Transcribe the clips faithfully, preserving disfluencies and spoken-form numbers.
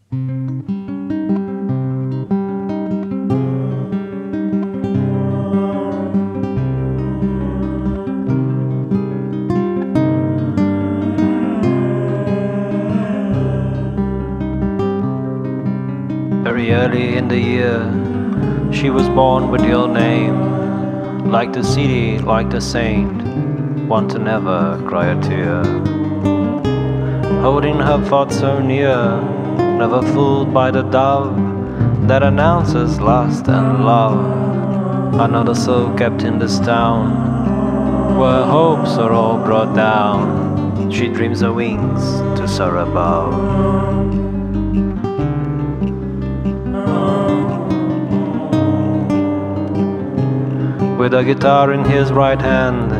Very early in the year, she was born with your name, like the city, like the saint, one to never cry a tear. Holding her thoughts so near, never fooled by the dove that announces lust and love. Another soul kept in this town, where hopes are all brought down. She dreams of wings to soar above. With a guitar in his right hand,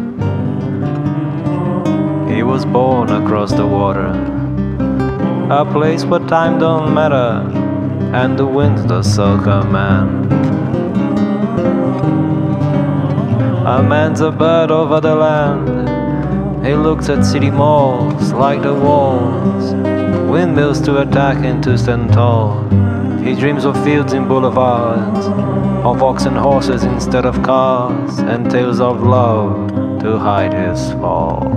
he was born across the water, a place where time don't matter and the winds the soul command. A man's a bird over the land. He looks at city malls like the walls, windmills to attack and to stand tall. He dreams of fields in boulevards, of ox and horses instead of cars, and tales of love to hide his fall.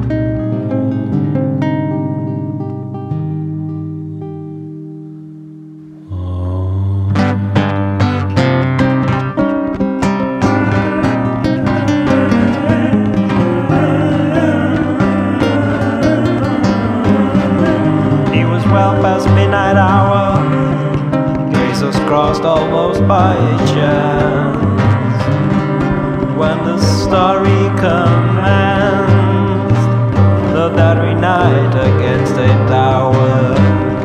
He was well past midnight hour, crossed almost by chance, when the story commenced, the very night against a tower.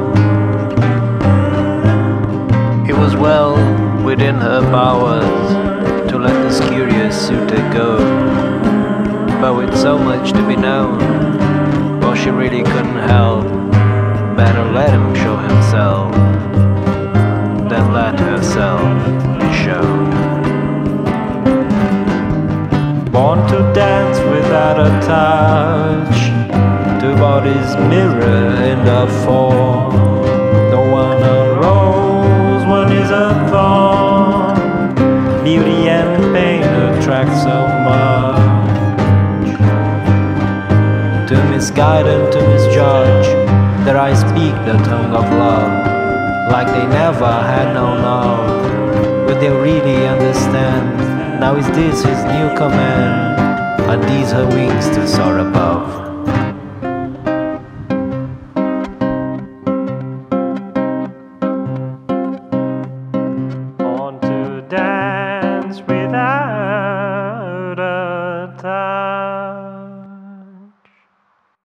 It was well within her powers to let this curious suitor go, but with so much to be known, well, she really couldn't help. Better let him show himself than let herself be shown. Born to dance without a touch, two bodies mirror in the form. The one a rose, one is a thorn. Beauty and pain attract so much. To misguide and to misjudge, their eyes speak the tongue of love, like they never had known of. Will they really understand? Now is this his new command? Are these her wings to soar above? Born to dance without a touch.